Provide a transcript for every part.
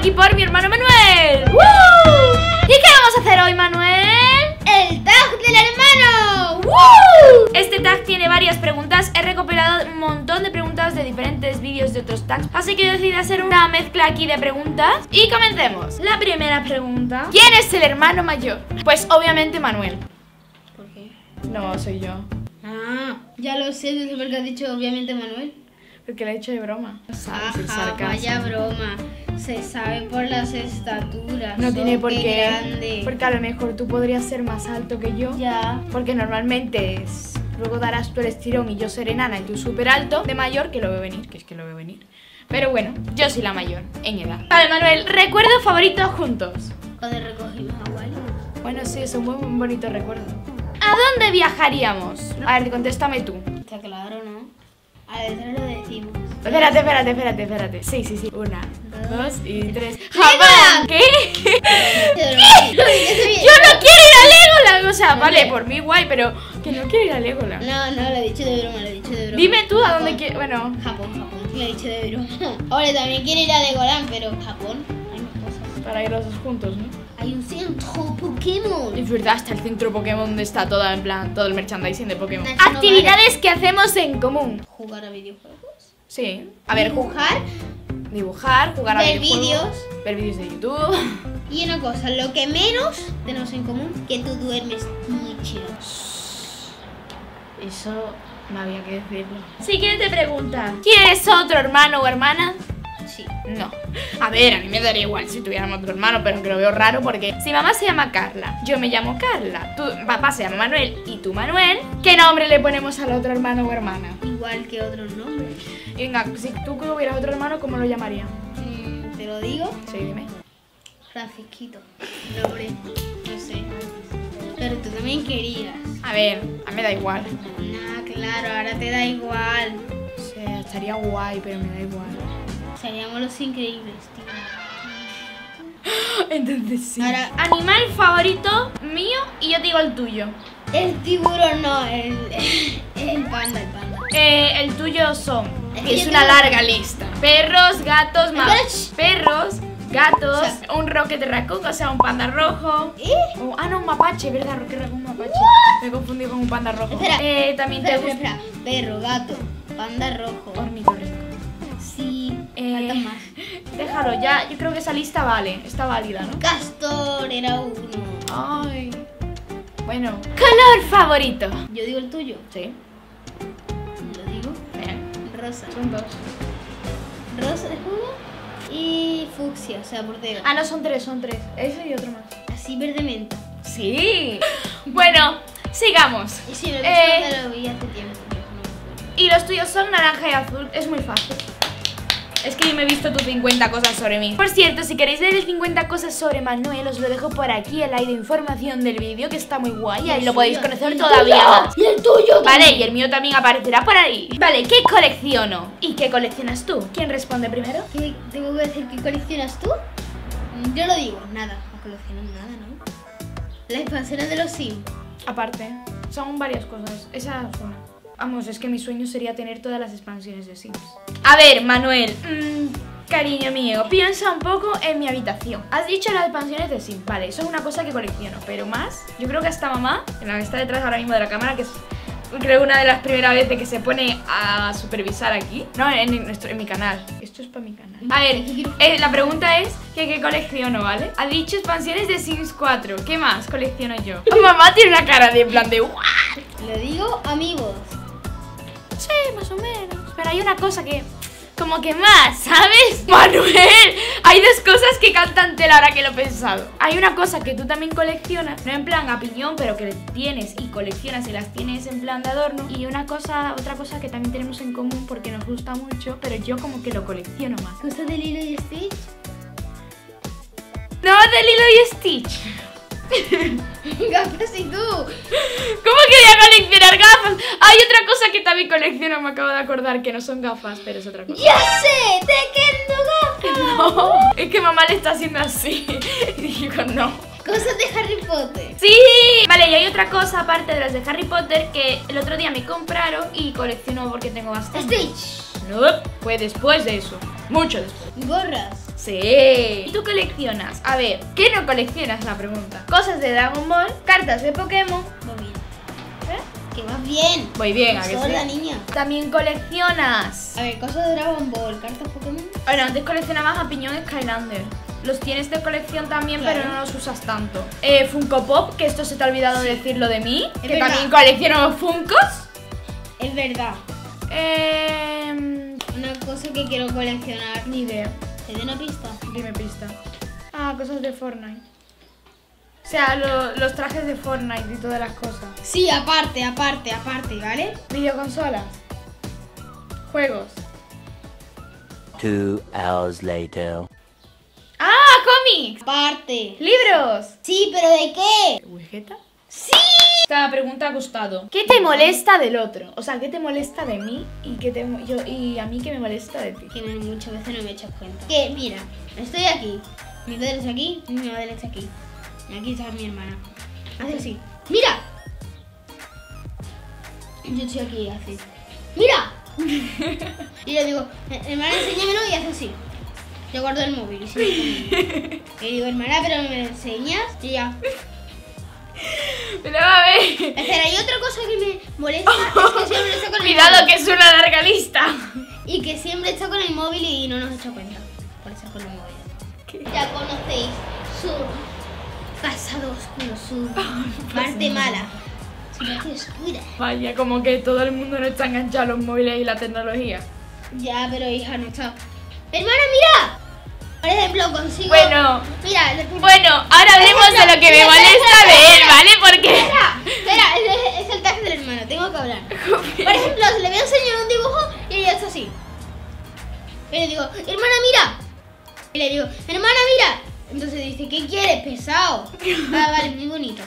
aquí por mi hermano Manuel. ¡Woo! ¿Y qué vamos a hacer hoy, Manuel? ¡El tag del hermano! ¡Woo! Este tag tiene varias preguntas. He recopilado un montón de preguntas de diferentes vídeos de otros tags, así que yo decidí hacer una mezcla aquí de preguntas. Y comencemos. La primera pregunta: ¿quién es el hermano mayor? Pues obviamente Manuel. ¿Por qué? No, soy yo. Ah, ya lo sé, no sé por qué has dicho obviamente Manuel. Porque le he hecho de broma. ¿Sabes? El Ajá, sarcasmo. vaya broma. Se sabe por las estaturas. No tiene por qué qué. grande. Porque a lo mejor tú podrías ser más alto que yo. Ya. Porque normalmente luego darás tú el estirón y yo seré enana y tú súper alto. De mayor, que lo veo venir, que es que lo veo venir. Pero bueno, yo soy la mayor en edad. Vale, Manuel, recuerdo favorito juntos. Cuando recogimos a Wally. Bueno, sí, es un muy bonito recuerdo. ¿A dónde viajaríamos? A ver, contéstame tú. Está claro, ¿no? A veces lo decimos. Espérate. Sí. 1, 2 y 3. ¡Legoland! ¿Qué? Yo Yo no quiero ir a Legoland. O sea, vale, por mí guay, pero que no quiero ir a Legoland. No, lo he dicho de broma, Dime tú a dónde quieres. Bueno, Japón. Lo he dicho de broma. Ahora también quiero ir a Legoland, pero Japón hay más cosas. para ir los dos juntos, ¿no? Hay un centro Pokémon. Es verdad, está el centro Pokémon donde está todo, en plan, todo el merchandising de Pokémon. National Actividades que hacemos en común. Jugar a videojuegos. Sí. A ver, Dibujar. jugar a Ver videojuegos, ver vídeos de YouTube. Y una cosa, lo que menos tenemos en común, que tú duermes mucho. Eso no había que decirlo. Siguiente pregunta: ¿quieres otro hermano o hermana? Sí. No. A ver, a mí me daría igual si tuviéramos otro hermano, pero que lo veo raro porque si mamá se llama Carla, yo me llamo Carla, papá se llama Manuel y tú Manuel, ¿qué nombre le ponemos al otro hermano o hermana? Igual que otros nombres. Y venga, si tú tuvieras otro hermano, ¿cómo lo llamaría? Te lo digo. Sí, dime. Francisquito. Nombre. No sé. Pero tú también querías. A ver, a mí me da igual. Nah, claro, ahora te da igual. O sea, estaría guay, pero me da igual. Seríamos los increíbles, tío. Entonces sí. Ahora, Animal favorito mío y yo digo el tuyo. el tiburón no, el panda, El tuyo son, que es yo una tengo- larga lista: perros, gatos, Espera, shh. perros, gatos, O sea, un rocket raccoon, o sea, un panda rojo. No, un mapache, ¿verdad? Rocket raccoon, un mapache. Me he confundido con un panda rojo. Espera, También te gusta Espera. Perro, gato, panda rojo. ornitorrinco. Sí, faltan más. Déjalo ya, yo creo que esa lista vale, está válida, ¿no? Castor era uno. Ay. Bueno, color favorito. Yo digo el tuyo. Sí, Lo digo. bien, Rosa. son 2. Rosa de jugo y fucsia, o sea, bordeo. Ah, no, son 3. Ese y otro más. Así verde menta. Sí. Bueno, sigamos. Y si me Eh, lo vi hace tiempo. Y los tuyos son naranja y azul. Es muy fácil. Es que yo me he visto tus 50 cosas sobre mí. Por cierto, si queréis ver el 50 cosas sobre Manuel, os lo dejo por aquí en la información del vídeo, que está muy guay. Ahí lo podéis conocer todavía más. Y el tuyo. Vale, y el mío también aparecerá por ahí. Vale, ¿qué colecciono? ¿Y qué coleccionas tú? ¿Quién responde primero? ¿Qué tengo que decir? ¿Qué coleccionas tú? Yo lo digo, nada. No colecciono nada, ¿no? La expansión de los Sims. Aparte, son varias cosas. Esa es una. Vamos, es que mi sueño sería tener todas las expansiones de Sims. A ver, Manuel, cariño mío, piensa un poco en mi habitación. Has dicho las expansiones de Sims, vale, eso es una cosa que colecciono, pero más, yo creo que hasta mamá, en la que está detrás ahora mismo de la cámara, que es creo una de las primeras veces que se pone a supervisar aquí. No, en mi canal. Esto es para mi canal. A ver, la pregunta es que qué colecciono, ¿vale? Ha dicho expansiones de Sims 4. ¿Qué más colecciono yo? Mamá tiene una cara de en plan de ¿what? Le digo amigos. Sí, más o menos. Pero hay una cosa que como que más, ¿sabes? Manuel, hay dos cosas que cantan tela ahora que lo he pensado. Hay una cosa que tú también coleccionas, no en plan a piñón, pero que tienes y coleccionas y las tienes en plan de adorno. Y otra cosa que también tenemos en común porque nos gusta mucho, pero yo como que lo colecciono más. ¿Cosas de Lilo y Stitch? No, de Lilo y Stitch. Gafas y tú. ¿Cómo que voy a coleccionar gafas? Hay otra cosa que también colecciono, me acabo de acordar, que no son gafas, pero es otra cosa. ¡Ya sé! ¡Te quedo gafas! No, es que mamá le está haciendo así. Y digo, no. Cosas de Harry Potter. ¡Sí! Vale, y hay otra cosa aparte de las de Harry Potter que el otro día me compraron y colecciono porque tengo bastante. Stitch. No, fue después de eso. Mucho después. Gorras. Sí. ¿Y tú coleccionas? A ver, ¿qué no coleccionas? La pregunta. Cosas de Dragon Ball, cartas de Pokémon. Va bien. ¿Eh? Que vas bien. Voy bien, ¿a que Sorda, sí? niña. También coleccionas. A ver, cosas de Dragon Ball, cartas Pokémon. Bueno, antes coleccionabas a Piñón Skylander. Los tienes de colección también, Claro. pero no los usas tanto. Funko Pop, que esto se te ha olvidado decirlo de mí. Es Que verdad. también colecciono Funkos. Es verdad. Eh, Una cosa que quiero coleccionar. Ni idea. ¿Te doy una pista? Dime pista. Ah, cosas de Fortnite. O sea, los trajes de Fortnite y todas las cosas. Sí, aparte, ¿vale? Videoconsolas. Juegos. 2 hours later. ¡Ah! ¡Cómics! Aparte. ¡Libros! Sí, pero ¿de qué? ¿Wegeta? Sí. Esta pregunta ha gustado. ¿Qué te molesta del otro? O sea, ¿qué te molesta de mí y a mí qué me molesta de ti? Que muchas veces no me echas cuenta. Que mira, estoy aquí. Mi padre está aquí, mi madre está aquí. Y aquí está mi hermana. Hace así. ¡Mira! Yo estoy aquí, así. ¡Mira! Y le digo, hermana, enséñamelo, y hace así. Yo guardo el móvil y se me le digo, hermana, pero me lo enseñas. Y ella. Pero a ver. Espera, y otra cosa que me molesta es que siempre está con el Cuidado móvil. que es una larga lista. Y que siempre está con el móvil y no nos echa cuenta. Por eso con el móvil. ¿Qué? Ya conocéis su pasado oscuro, su parte mala. Su parte oscura. Vaya, como que todo el mundo no está enganchado a los móviles y la tecnología. Ya, pero hija, no está. ¡Hermana, mira! Por ejemplo, consigo. Bueno. Mira, Bueno, ahora hablemos de lo que me molesta de él, ¿vale? Porque... Espera, es el tag del hermano, tengo que hablar. Por ejemplo, le voy a enseñar un dibujo y ella está así. Y le digo, hermana, mira. Y le digo, hermana, mira. Entonces dice, ¿qué quieres, pesado? Ah, vale, muy bonito.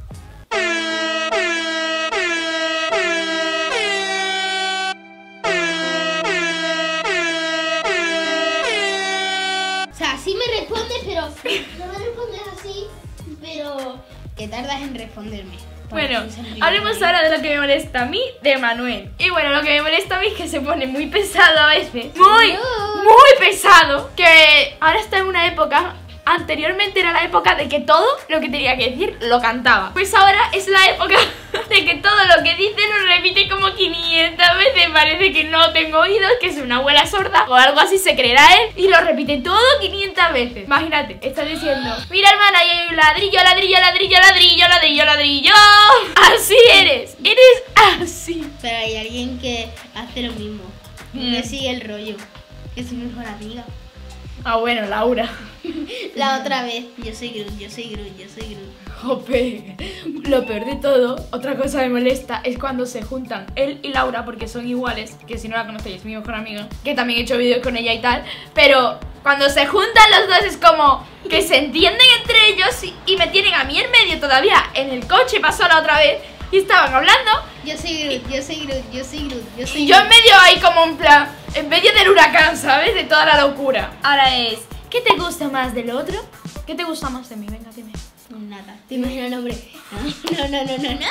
O sea, sí me respondes, pero no me respondes así, pero que tardas en responderme. Bueno, hablemos ahora de lo que me molesta a mí de Manuel. Y bueno, lo que me molesta a mí es que se pone muy pesado a veces. Muy pesado. Que ahora está en una época... Anteriormente era la época de que todo lo que tenía que decir lo cantaba. Pues ahora es la época de que todo lo que dice lo repite como 500 veces. Parece que no tengo oídos, que es una abuela sorda o algo así se creerá él. Y lo repite todo 500 veces. Imagínate, estás diciendo, mira hermana, y hay un ladrillo, ladrillo, ladrillo, ladrillo, ladrillo, ladrillo. Así eres así. Pero hay alguien que hace lo mismo. Me sigue el rollo. Es mi mejor amiga. Ah, bueno, Laura. La otra vez, yo soy Groot, yo soy Groot, yo soy Groot. Jope. Lo peor de todo, otra cosa que me molesta es cuando se juntan él y Laura, porque son iguales, que si no la conocéis es mi mejor amiga, que también he hecho vídeos con ella y tal, pero cuando se juntan los dos es como que se entienden entre ellos y me tienen a mí en medio todavía. En el coche pasó la otra vez y estaban hablando Yo soy Groot, yo soy Groot, yo soy Groot, yo soy y yo en medio ahí como en plan, en medio del huracán, ¿sabes? De toda la locura. Ahora es, ¿qué te gusta más del otro? ¿Qué te gusta más de mí? Venga, dime. Nada. ¿Te imaginas el nombre? No.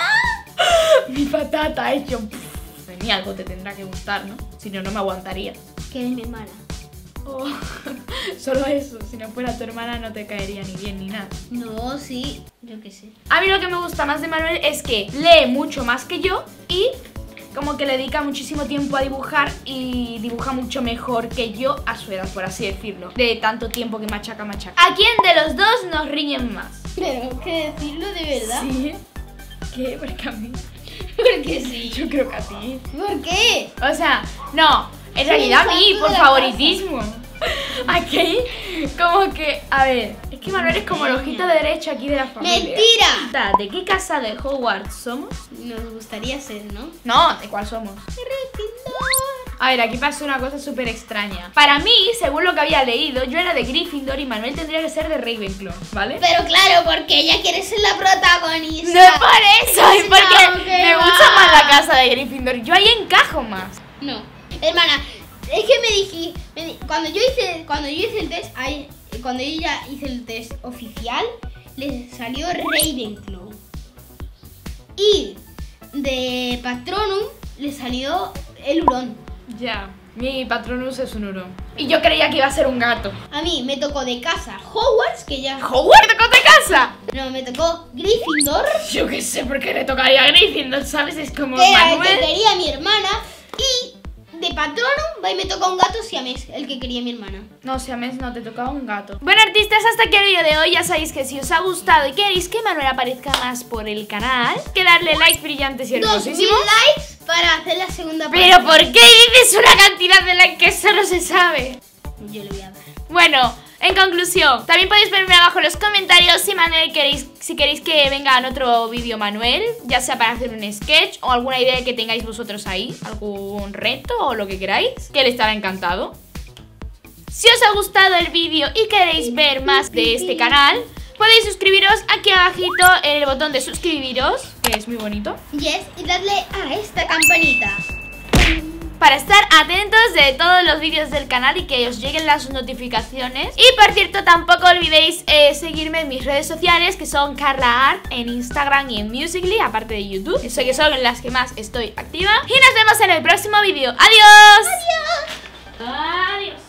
Mi patata ha hecho... De mí algo te tendrá que gustar, ¿no? Si no, no me aguantaría. Que eres mi hermana. Oh, solo eso, si no fuera tu hermana no te caería ni bien ni nada. No, sí, yo qué sé. A mí lo que me gusta más de Manuel es que lee mucho más que yo y como que le dedica muchísimo tiempo a dibujar y dibuja mucho mejor que yo a su edad, por así decirlo. De tanto tiempo que machaca. ¿A quién de los dos nos riñen más? Pero que decirlo de verdad. ¿Sí? ¿Qué? Porque a mí... Porque sí. Yo creo que a ti. ¿Por qué? O sea, no, en realidad a mí, por favoritismo. Aquí, como que, a ver, es que Manuel es como el ojito derecho aquí de la familia. ¡Mentira! ¿De qué casa de Hogwarts somos? Nos gustaría ser, ¿no? No, ¿de cuál somos? Gryffindor. A ver, aquí pasa una cosa súper extraña. Para mí, según lo que había leído, yo era de Gryffindor y Manuel tendría que ser de Ravenclaw, ¿vale? Pero claro, porque ella quiere ser la protagonista. No es por eso, es porque No, que me va. gusta más la casa de Gryffindor. Yo ahí encajo más. No, hermana, es que me dijiste, cuando yo hice el test, cuando yo ya hice el test oficial, le salió Ravenclaw. Y de Patronum le salió el hurón. Ya, mi Patronus es un hurón. Y yo creía que iba a ser un gato. A mí me tocó de casa Hogwarts, que ya... ¿Hogwarts te tocó de casa? No, me tocó Gryffindor. Yo qué sé por qué le tocaría a Gryffindor, ¿sabes? Es como Que era el Manuel. que quería mi hermana. Y de Patronum, va y me toca un gato siamés, el que quería mi hermana. No, siamés no, te tocaba un gato. Bueno, artistas, hasta aquí el vídeo de hoy. Ya sabéis que si os ha gustado y queréis que Manuel aparezca más por el canal, que darle likes brillantes y 2000 hermosísimos. likes para hacer la segunda parte. Pero ¿por qué dices una cantidad de likes que eso no se sabe? Yo le voy a dar. Bueno, en conclusión, también podéis verme abajo en los comentarios si queréis que venga en otro vídeo Manuel, ya sea para hacer un sketch o alguna idea que tengáis vosotros ahí, algún reto o lo que queráis, que él estará encantado. Si os ha gustado el vídeo y queréis ver más de este canal, podéis suscribiros aquí abajito en el botón de suscribiros, que es muy bonito, Yes, y darle a esta campanita para estar atentos de todos los vídeos del canal y que os lleguen las notificaciones. Y por cierto, tampoco olvidéis seguirme en mis redes sociales, que son Carla Art en Instagram y en Musical.ly, aparte de YouTube, que sé que son en las que más estoy activa. Y nos vemos en el próximo vídeo. ¡Adiós! Adiós. Adiós.